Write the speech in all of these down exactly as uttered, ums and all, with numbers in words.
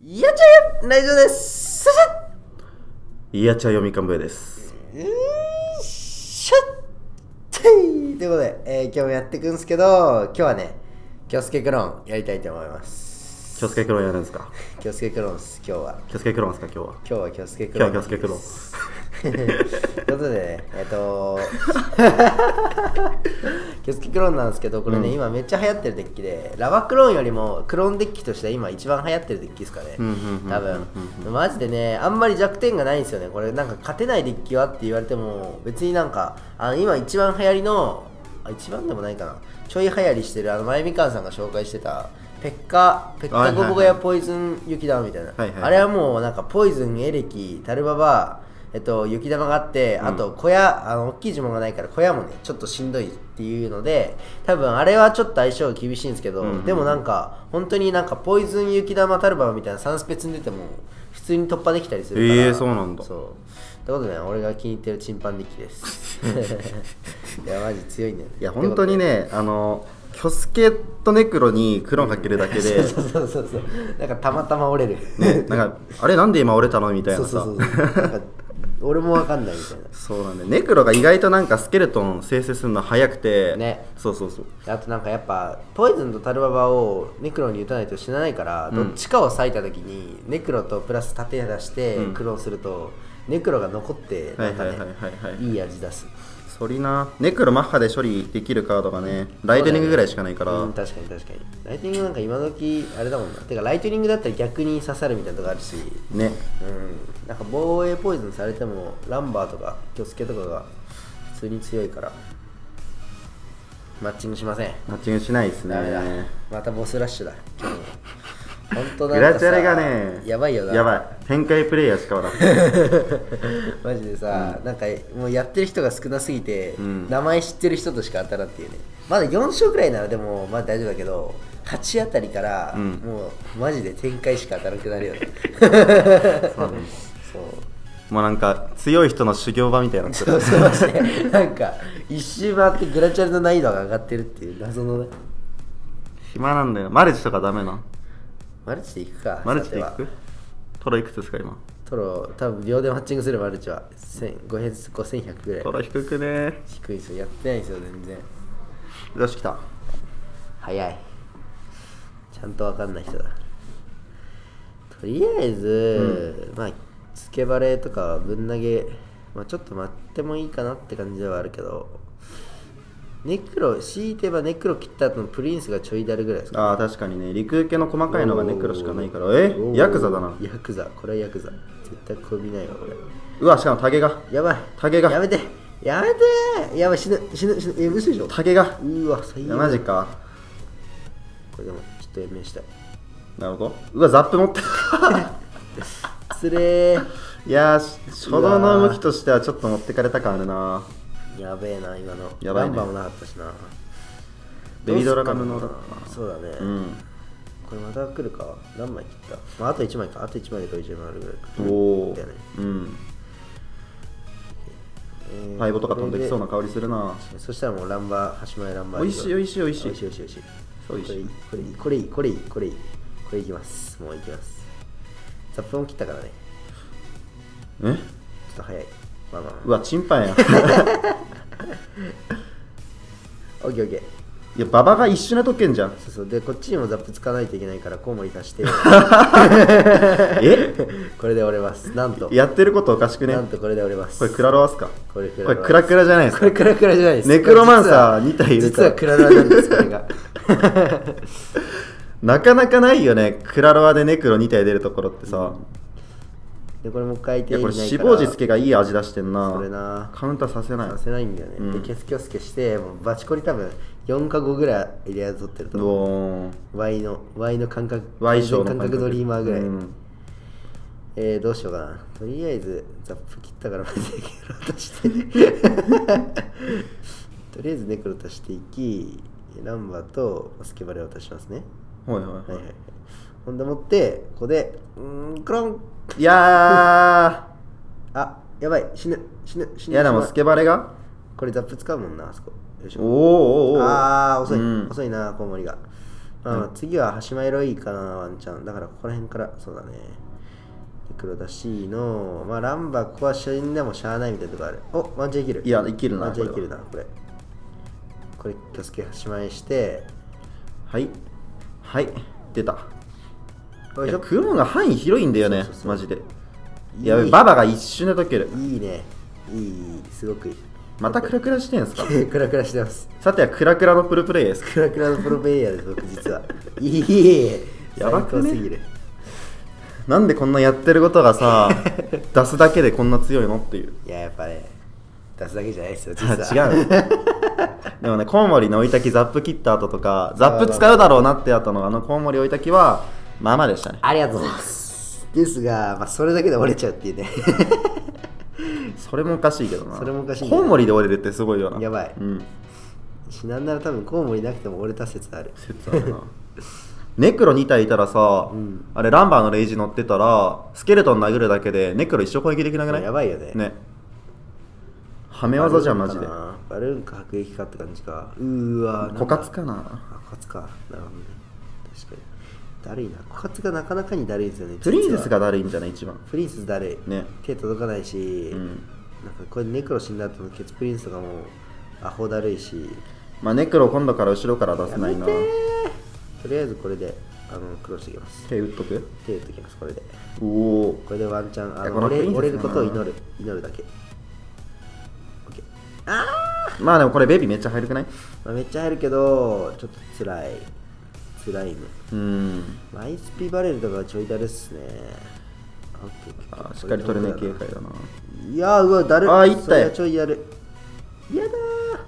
いやちゃんラジオです。ささいやちゃ読みかんぶえです。 うーしゃっということで、えー、今日もやっていくんですけど、今日はね、キョスケクローンやりたいと思います。 キョスケクローンやるんですか？ キョスケクローンです、今日は。 キョスケクローンですか？今日は。 今日はキョスケクローン。 今日はキョスケクローン。 ということでね、えっとキョスケクローンなんですけど、これね、うん、今めっちゃ流行ってるデッキで、ラバクローンよりもクローンデッキとしては今一番流行ってるデッキですかね。多分マジでね、あんまり弱点がないんですよね。これなんか勝てないデッキはって言われても、別になんかあの今一番流行りのあ一番でもないかな、ちょい流行りしてるあの前みかんさんが紹介してたペッカペッカゴボガやポイズン雪玉みたいな、はいはいはい、あれはもうなんかポイズンエレキタルババえっと、雪玉があって、うん、あと小屋あの大きい呪文がないから小屋もねちょっとしんどいっていうので、多分あれはちょっと相性厳しいんですけど、うんうん、でもなんか本当になんかポイズン雪玉タルババみたいなさんスペツに出ても普通に突破できたりするから。 えー、そうなんだ。 そうってことでね、俺が気に入ってるチンパンデッキですいやマジ強いね。 いや本当にね、あのキョスケとネクロにクローンかけるだけで、 そうそうそうそう、なんかたまたま折れるね、なんかあれなんで今折れたのみたいなさ、そうそうそうなんか俺もわかんないみたいな。 そうなんだよ。ネクロが意外となんかスケルトン生成するの早くてね。そうそうそう。 あとなんかやっぱポイズンとタルババをネクロに打たないと死なないから、うん、どっちかを割いた時にネクロとプラス盾出してクローンすると、うん、ネクロが残ってなんかねいい味出す。 そりな、ネクロマッハで処理できるカードがね、ライトニングぐらいしかないから、ね、 うん、確かに確かに。ライトニングなんか今時あれだもんな。てかライトニングだったら逆に刺さるみたいなとこあるしね。うん、なんか防衛ポイズンされてもランバーとかキョスケとかが普通に強いからマッチングしません。 マッチングしないですね。ダメだ、 またボスラッシュだ今日も。本当グラチャレがねやばいよな。 やばい、展開プレイヤーしかおらんマジでさ、うん、なんかもうやってる人が少なすぎて、うん、名前知ってる人としか当たらんっていうね。まだよん勝くらいならでもまだ大丈夫だけど、はちあたりから、うん、もうマジで展開しか当たらなくなるよねそうね、 そうもうなんか強い人の修行場みたいな。 そうそうね、なんか一周回ってグラチャレの難易度が上がってるっていう謎のね。 暇なんだよ。マルチとかダメな。 マルチでいくか。 マルチでいく？トロいくつですか今？ トロ多分秒でマッチングするマルチはごせんひゃくぐらい。 トロ低くね。 低いですよ。やってないですよ全然。 よし来た。 早い。ちゃんと分かんない人だ。とりあえず、うん、まあスケバレとかぶん投げ、まあ、ちょっと待ってもいいかなって感じではあるけど、ネクロ、強いてばネクロ切った後のプリンスがちょいだるぐらいですか、ね、 ああ確かにね、陸系の細かいのがネクロしかないから。えヤクザだな。 ヤクザ、これはヤクザ。絶対こびないわこれ。 うわ、しかもタゲがやばい。 タゲがやめてやめてやばい、死ぬ死ぬ死ぬ。え、嘘でしょ。 タゲがうわ最悪。 マジか。 これでもちょっと延命したい。 なるほど。うわザップ持ってつれー。 いやー、初動の動きとしてはちょっと持ってかれた感あるな。 やべえな今の。 やばいね。 ランバーもなかったしな。 ベビードラガムのだったな。 そうだね、うん、これまた来るか。何枚切った、まあ、あといちまいか。あといちまいでこれいちまいあるぐらいか。 おお、 だよね。 うん、えー、パイボとか飛んできそうな香りするな。 そしたらもうランバー、端前ランバー。 おいしいおいしいおいしいおいしいおいしいおいしい。 おいしい。 これいいこれいいこれいいこれいいこれいきます。もういきます。ザップも切ったからね。 えちょっと早い。まあまあ、まあ、 うわチンパンやオッケーオッケー。 いやババが一緒なとけんじゃん。 そうそうで、こっちにもザップ使わないといけないからコウモリ足してえこれで折れます。なんとやってることおかしくね。 なんとこれで折れます。 これクラロワっすか。 これクラロワ、これクラクラじゃないですか。 これクラクラじゃないです。 ネクロマンサーに体いるから。 実はクラロワなんですこれがなかなかないよね、クラロワでネクロに体出るところってさ、うん、 でこれもう一回手入れないから。いやこれ死亡時助がいい味出してんな。 それな、 カウンターさせないさせないんだよね、うん、でケスキョスケしてもうバチコリ多分よんかごぐらい入れや取ってると思う。 Y の Y の感覚 Y 賞の感覚ドリーマーぐらい、うん、えー、どうしようかな。とりあえずザップ切ったからまずネクロとしてとりあえずネクロとしていき、ランバーとスケバレを足しますね。 はいはいはい、はいはい、 ほんでもってここでうーんクロン。 いやーあやばい、死ぬ死ぬ死ぬ。 いやでもスケバレがこれザップ使うもんなあそこ。よいしょ。 おーおーおー、 あー遅い、うん、遅いなコウモリが。 まあ、次は橋前ロイかな、ワンチャン。だからここら辺から、そうだね。黒だしの、まあ、ランバ、ここは死んでもしゃあないみたいなとこある。お、ワンチャンいける。 いや、いけるな。 ワンチャンいけるな、これ。これ、気をつけ、橋前して。 はい。はい。出た。 いやクローンが範囲広いんだよね、 そうそうそうマジで。いや、ババが一瞬で解ける。 いいね。いい、いい、すごくいい。 またクラクラしてんすか？ クラクラしてます。 さてはクラクラのプロプレイです。 クラクラのプロプレイヤーです、僕実は。いい、 やばくね。 最高すぎる。 なんでこんなやってることがさ、出すだけでこんな強いのっていう。 いや、やっぱね、出すだけじゃないですよ、実は。 違う。でもね、コウモリの追い焚きザップ切った後とか、ザップ使うだろうなって後のあのコウモリ追い焚きは、まあまあでしたね。 ありがとうございます。ですが、まあ、それだけで折れちゃうっていうね。 それもおかしいけどな。 それもおかしい、ね。 コウモリで折れるってすごいよな。 やばい。 うん。 しなんなら多分コウモリなくても折れた説ある。 説あるな。ネクロに体いたらさ、うん、あれランバーのレイジ乗ってたらスケルトン殴るだけでネクロ一生攻撃できなくない？ やばいよね。 ね。はめ技じゃんマジで。 バルーンか迫撃かって感じか。うーわー。 枯渇かな。 枯渇か。なるほどね。確かに。だるいな。枯渇がなかなかにだるいですよね。 プリンセスがだるいんじゃない一番。 プリンセスだるい。 ね。 手届かないし、うん、なんかこれネクロ死んだ後のケツプリンスとかもアホだるいし。 まあネクロ今度から後ろから出せないな。 とりあえずこれであのクロスしていきます。 手打っとく？ 手打っときます、これで。 おお。 これでワンチャン、あの折れ、折れることを祈る。祈るだけ。OK。あーまあでもこれベビーめっちゃ入るくない？ まあ、めっちゃ入るけど、ちょっとつらい。つらいね。 うん。 マイスピバレルとかちょいだるっすね。 あしっかり取れない警戒だな。 いやー、うわ、だる。 あー、いったよ。 ちょいやる。やだー。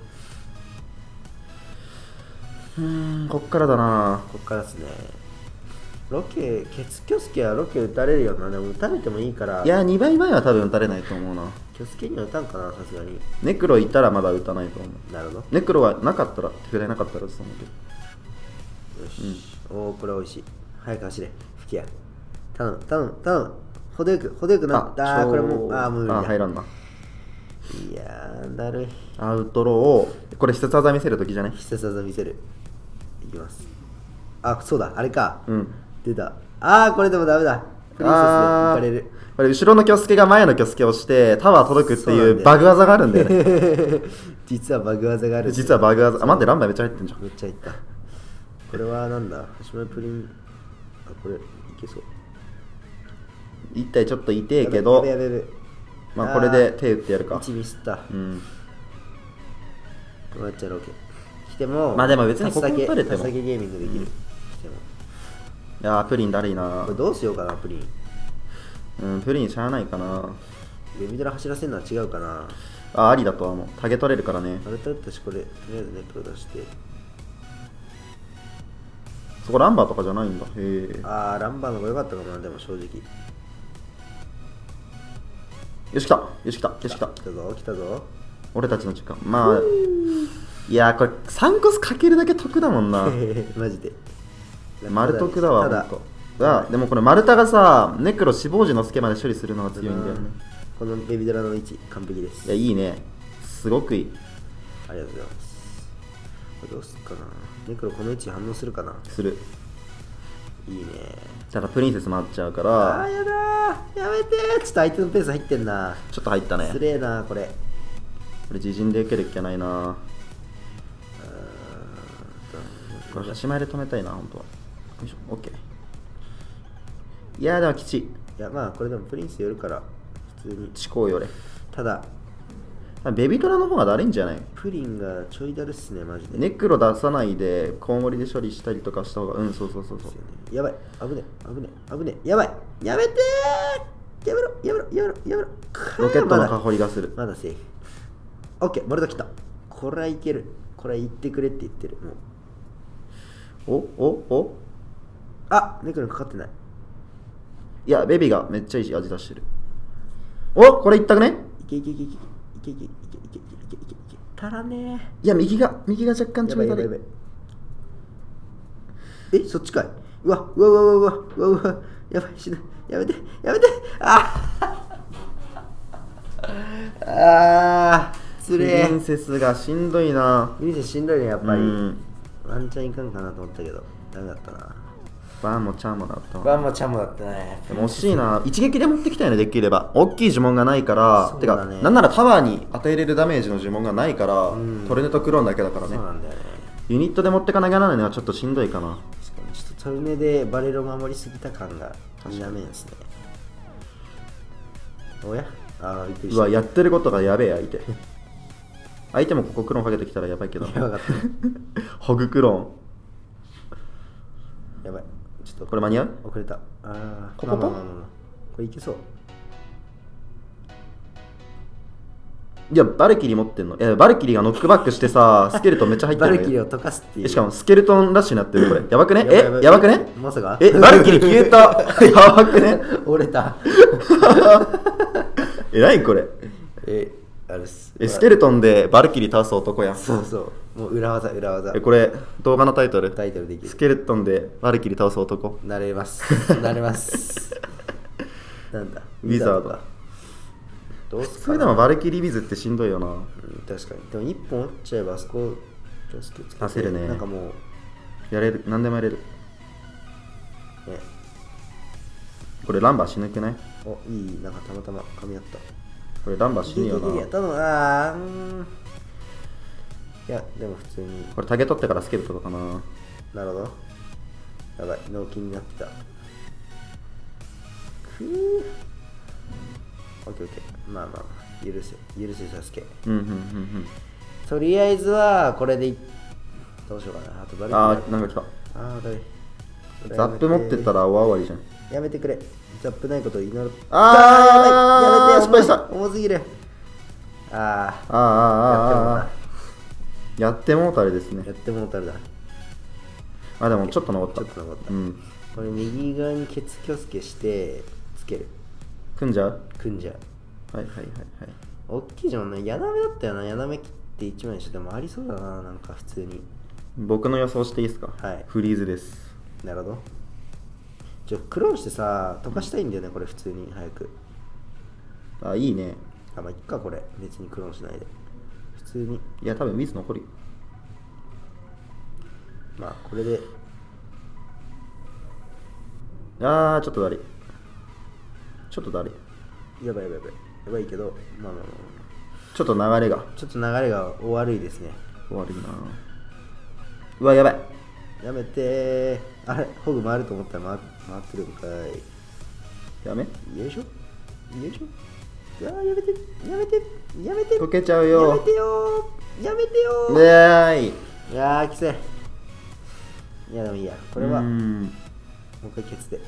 うーん、こっからだな。 こっからですね。ロケ、ケツキョスケはロケ打たれるよな。でも打たれてもいいから。 いや、にばいまえは多分打たれないと思うな。 キョスケには打たんかな、さすがに。 ネクロいたらまだ打たないと思う。 なるほど。 ネクロはなかったら、手札なかったら打つと思うけど。よし。うん、おお、これ美味しい。早く走れ。吹きや。頼む、頼む、頼む。程よく、程よくなった。あー、これも、あー、無理だ。 あ、入らんな。 いやー、だるい。 アウトローを、これ必殺技見せるときじゃね？ 必殺技見せる。いきます。あ、そうだ、あれか。 うん。 出た。あー、これでもダメだ。プリンセスで抜かれる。 これ後ろのキョスケが前のキョスケをしてタワー届くっていうバグ技があるんだよね。 実はバグ技がある。 実はバグ技。あ、待って、ランバーめっちゃ入ってんじゃん。 めっちゃ入った。これはなんだ？橋前プリン。あ、これいけそう。 一体ちょっと痛いけど、 やべやべやべ、 まあこれで手打ってやるか。 いちミスった。 うん。 こうやっちゃうわけ。来ても、 まあでも別にここ打たれても。 先ゲーミングできる。来ても。 いやー、プリンだるいな。 これどうしようかな、プリン。 うん、プリンしゃあないかな。 ウェビドラ走らせるのは違うかな。 あ、ありだとはもう。タゲ取れるからね。 あれとったし、これ、とりあえずネプロ出して。 そこランバーとかじゃないんだ。へえ。 あー、ランバーの方が良かったかもな、でも正直。 よし来た、よし来た、よし来た。 来たぞ、来たぞ。 俺たちの時間。まあ、いやー、これさんコスかけるだけ得だもんな。 マジで。 丸得だわ、ほんと。がでもこれ丸太がさ、ネクロ死亡時のスケまで処理するのが強いんだよね。 このベビドラの位置、完璧です。 いや、いいね。すごくいい。 ありがとうございます。これどうすっかな。ネクロこの位置反応するかな。 する。 いいね。 だからプリンセス回っちゃうから。 あー、やだー、やめてー。ちょっと相手のペース入ってんな。 ちょっと入ったね。 失礼な、これ。 これ自陣で受けるっきゃないな。これ端前で止めたいな、ほんとは。よいしょ、オッケー。いやー、でもきちい。いや、まあこれでもプリンス寄るから普通に思考よれ。 ただベビトラの方がだるいんじゃない？ プリンがちょいだるっすね、マジで。 ネクロ出さないでコウモリで処理したりとかした方が、うん、そうそうそうそう。 やばい、危ね危ね危ねやばい、やめてー、やめろやめろやめろやめろ。 ロケットのかほりがする。 まだセーフ。オッケー、丸太来た。これはいける。これは言ってくれって言ってる。もうおおおあ、ネクロにかかってない。 いや、ベビーがめっちゃいい味出してる。お、これいったくね？ いけいけいけいけいけいけいけいけいけいけいけいけたらねー。いや、右が右が若干ちょいだるい。え、そっちかい。うわうわうわうわうわうわうわ、やばい、死ぬ。やめてやめて。ああー、つれー。 プリンセスがしんどいな。 プリンセスしんどいね、やっぱり。 うん、 ワンチャンいかんかなと思ったけど。 ダメだったな。 バンもチャンもだったわ。 バンもチャンもだったね。 でも惜しいな。一撃で持ってきたよね、できれば。大きい呪文がないから、 そうだね、 てか、なんならタワーに与えれるダメージの呪文がないから、 うん、 トルネとクローンだけだからね。 そうなんだよね。 ユニットで持ってかなきゃならないのはちょっとしんどいかな。 確かに、ちょっとトルネでバレルを守りすぎた感が否めんですね。おやあー、びっくりした。 うわ、やってることがやべえ、相手。相手もここクローンかけてきたらやばいけど。 やばかったね。 ホグクロやばい。ちょっとこれ間に合う？ 遅れた。ああ、 ここまあまあまあまあこれいけそう。 ーン。いや、バルキリー持ってんの。いや、バルキリーがノックバックしてさ、スケルトンめっちゃ入ってる。 バルキリーを溶かすっていう。 しかもスケルトンラッシュになってるこれ。やばくね？ やばいやばいえ、やばくね？ まさかえ、バルキリー消えた。やばくね？ 折れた。 え、何これ？ え、あれっす。 え、スケルトンでバルキリー倒す男やん。 そうそう。もう裏技、裏技。 え、これ、動画のタイトル。 タイトルできる。 スケルトンでバルキリー倒す男。 なれます。なれます。なんだウィザードか。どうすかな。 それでもバルキリービズってしんどいよな。 うん、確かに。でも一本折っちゃえばあそこ、ちょっとつけて焦るね。 なんかもう、 やれる、何でもやれる。 ね。 これランバー死ぬくない？ お、いい、なんかたまたま噛み合った。 これランバー死ぬよいやいやいや、 な。 多分、あー、うーん。いや、でも普通に。 これタゲ取ってからスケルトンかな。 なるほど。やばい、脳筋になってた。くー。オッケーオッケー。まあまあまあ、許せ、許せ、サスケ。 うんうんうんうん。 とりあえずは、これでい、どうしようかな。あと誰あー、なんか来た。 あー、誰ザップ持ってたら終わりじゃん。 やめてくれ。ザップないことを祈る。 あー、 やめて、 失敗した。 重すぎる。あー、 あーあーあーあー。やってもうたれですね。 やってもうたるだ。 あ、でもちょっと残った。 ちょっと残った。 うん。 これ右側にケツキョスケしてつける。 組んじゃう？ 組んじゃう。 はいはいはいはい。 大きいじゃんね。矢なめだったよな。矢なめ切って一枚にしてでもありそうだな。なんか普通に。 僕の予想していいですか？ はい。 フリーズです。 なるほど。ちょ、クローンしてさ、溶かしたいんだよね、これ普通に早く。 あ、いいね。 あ、まあ、いっか、これ。別にクローンしないで。普通に。 いや、多分ウィズ残るよ。 まあ、これで。 あー、ちょっとだり。ちょっとだり。 やばいやばいやばい。やばいけど、まあまあまあまちょっと流れが。 あ。ちょっと流れが悪いですね。 悪いな。うわ、やばい。 やめてー。あれ、ホグ回ると思ったら回回ってるんかい。 やめよいしょ。よいしょ。うわー、やめて、やめて、やめて。 溶けちゃうよ。 やめてよー。やめてよー。 ねーい。 いやー、きつい。いや、でもいいや。これは、 うもんう一回ケツで。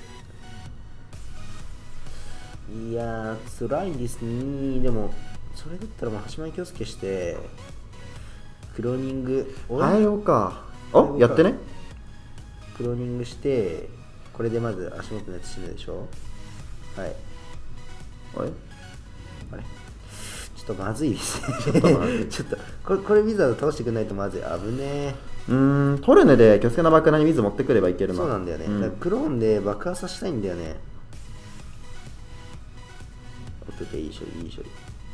いやー、辛いですね。でも、それだったらもう橋前京介して、クローニング、 入ろうか。あ、やってね。 クローニングして、これでまず足元のやつ死ぬでしょ。はい。 あれあれちょっとまずいですね。 ちょっとまずいちょっと、これ、これウィザード倒してくんないとまずい。危ねえ。 うーん、トルネで巨助の爆弾に水持ってくればいけるな。 そうなんだよね。 うんだからクローンで爆破させたいんだよね。オッケーオッケー、いい処理、いい処理。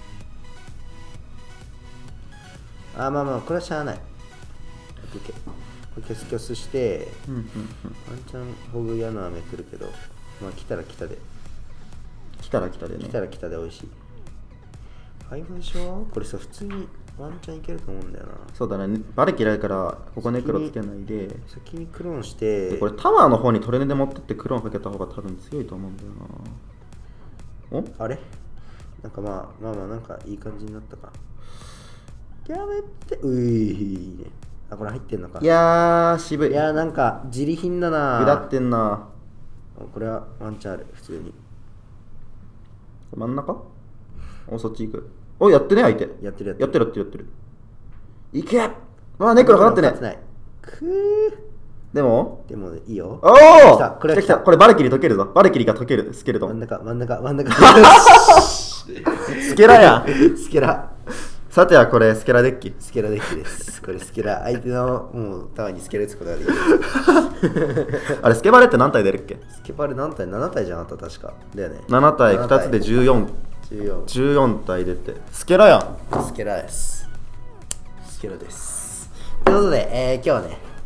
あー、まあまあ、これはしゃあない。オッケーオッケー。これキャスキャスして、 うんうんうん。 ワンチャンホグ矢の雨来るけど、まあ来たら来たで。 来たら来たでね。 来たら来たで美味しい。ファイブでしょ。これさ、普通にワンチャンいけると思うんだよな。 そうだね。バレ嫌いから、ここネクロつけないで。 先にクローンして、 でこれタワーの方にトルネで持ってってクローンかけた方が多分強いと思うんだよな。おあれなんかまあ、まあまあ、なんかいい感じになったか。やめて、ういいいね。あ、これ入ってんのか。 いやー、渋い。 いやー、なんか、自利品だな。 下ってんな。 これはワンチャンある、普通に。 真ん中お、そっち行く。お、やってね、相手。 やってるやってる。 やってるやってるやってる。いけあー、ネクロかかってね。 ない。くー。 でもでも、いいよ。 おー来た、これは来た。 来た。これバルキリー解けるぞ。バルキリーが解ける。スケルトン。 真ん中、真ん中、真ん中。 スケラやん。 スケラ。 さてはこれ、スケラデッキ。 スケラデッキです。これスケラ。相手のもうタワーにスケラ打つことができる。 あれ、スケバレって何体出るっけ？ スケバレ何体 ?なな 体じゃなかった確か。だよね。 なな体、ふたつでじゅうよん。 じゅうよん。 じゅうよん体出て。スケラやん。 スケラです。スケラです。ということで、えー、今日はね、ク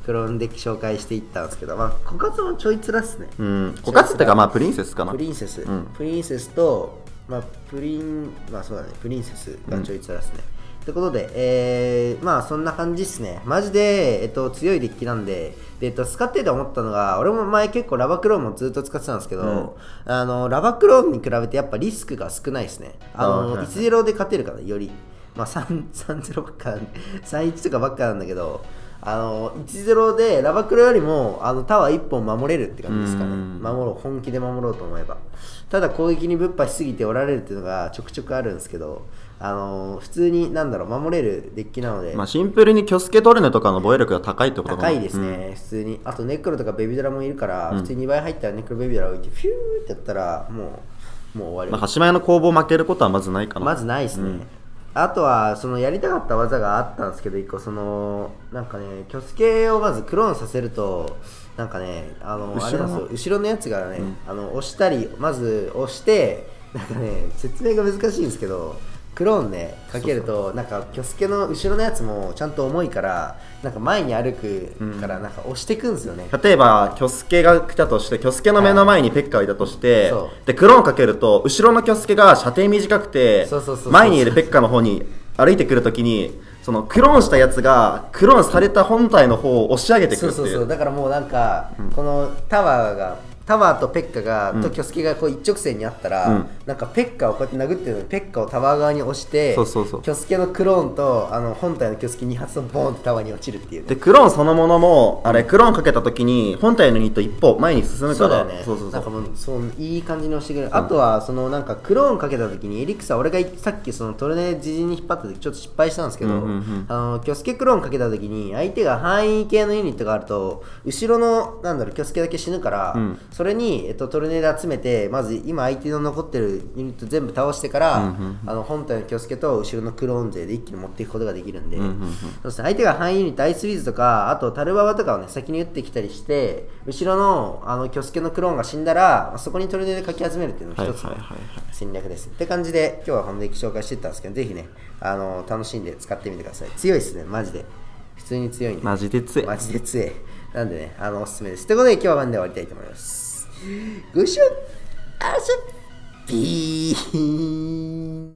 クローンデッキ紹介していったんですけど、まあ枯渇もちょいつらっすね。 うん、枯渇ってかまあプリンセスかな。 プリンセス、 うん、 プリンセスと、まあ、プリンまあそうだね、プリンセスがちょいつらっすね。ということで、えー、まあそんな感じっすね。マジで、えっと、強いデッキなんで、で、えっと、使ってて思ったのが、俺も前結構ラバクローンもずっと使ってたんですけど、うん、あのラバクローンに比べてやっぱリスクが少ないですね。あの、はい、いちたいゼロ で勝てるから、より。まあさんたいゼロばっかなんで、さんたいいちとかばっかなんだけど、あのいちたいゼロでラバクロよりもあのタワーいっぽん守れるって感じですかね。守ろう、本気で守ろうと思えば。ただ攻撃にぶっ破しすぎておられるっていうのがちょくちょくあるんですけど、あのー、普通になんだろう守れるデッキなので、 まあ、シンプルにキョスケトルネとかの防衛力が高いってことかな。 高いですね、うん、普通に。あとネクロとかベビドラもいるから、うん、普通ににばい入ったらネクロベビドラ置いてフューってやったらもうもう終わり。 まあ、端前の攻防負けることはまずないかな。 まずないですね、うん、あとはそのやりたかった技があったんですけど、一個そのなんかね、キョスケをまずクローンさせるとなんかね、あのあれなんですよ、後ろのやつがね、うん、あの押したり、まず押してなんかね、説明が難しいんですけど、クローンねかけるとなんかキョスケの後ろのやつもちゃんと重いからなんか前に歩くからなんか押してくんですよね、 うん、例えばキョスケが来たとして、キョスケの目の前にペッカがいたとして、はい、でクローンかけると後ろのキョスケが射程短くて前にいるペッカの方に歩いてくるときに、そのクローンしたやつがクローンされた本体の方を押し上げてくるっていう。 そうそうそう、だからもうなんか、うん、このタワーがタワーとペッカが、うん、とキョスケがこう一直線にあったら、うん、なんかペッカをこうやって殴ってるのにペッカをタワー側に押して、そうそうそう、キョスケのクローンとあの本体のキョスケに発とボーンってタワーに落ちるっていう、ね、 でクローンそのものもあれ、うん、クローンかけた時に本体のユニット一歩前に進むから、そうだよね、そうそうそう、 なんかもうそういい感じに押してくれる、うん、あとはそのなんかクローンかけた時にエリクサ、俺がさっきそのトルネ自陣に引っ張った時ちょっと失敗したんですけど、うんうんうん、あのキョスケクローンかけた時に相手が範囲系のユニットがあると後ろのなんだろうキョスケだけ死ぬから、うん、それにえっとトルネで集めて、まず今相手の残ってるユニット全部倒してから、うんうんうん、あの本体のキョスケと後ろのクローン勢で一気に持っていくことができるんで、うんうんうん、そして相手が範囲ユニットアイスウィズとかあとタルババとかをね先に打ってきたりして、後ろのあのキョスケのクローンが死んだらそこにトルネでかき集めるっていうのが一つの戦略です、はいはいはいはい、って感じで今日はこのデッキ紹介していったんですけど、ぜひねあの楽しんで使ってみてください。強いですね、マジで普通に強いんで、 マジで強いマジで強いなんでね、あのおすすめです。ということで今日はこれで終わりたいと思います。ご視聴ありがとうございました。ピー